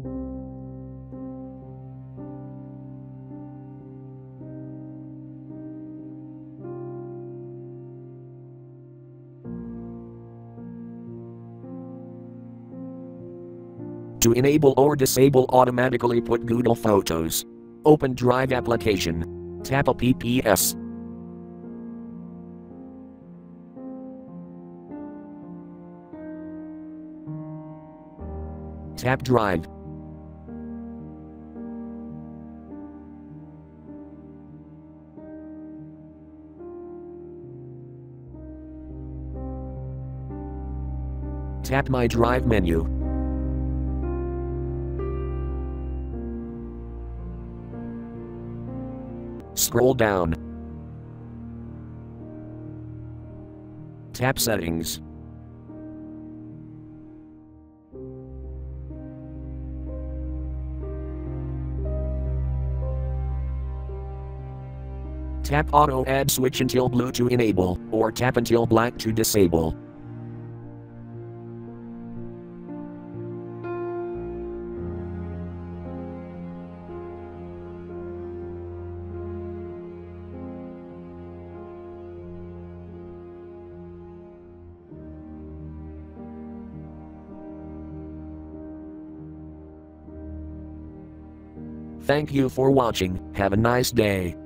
To enable or disable automatically put Google Photos. Open Drive application. Tap Apps. Tap Drive. Tap My Drive menu. Scroll down. Tap Settings. Tap Auto Add Switch until blue to enable, or tap until black to disable. Thank you for watching. Have a nice day.